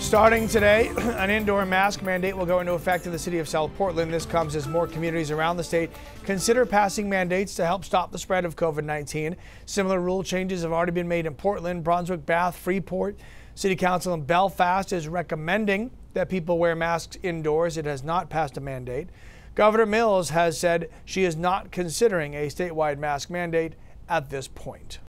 Starting today, an indoor mask mandate will go into effect in the city of South Portland. This comes as more communities around the state consider passing mandates to help stop the spread of COVID-19. Similar rule changes have already been made in Portland, Brunswick, Bath, Freeport. City Council in Belfast is recommending that people wear masks indoors. It has not passed a mandate. Governor Mills has said she is not considering a statewide mask mandate at this point.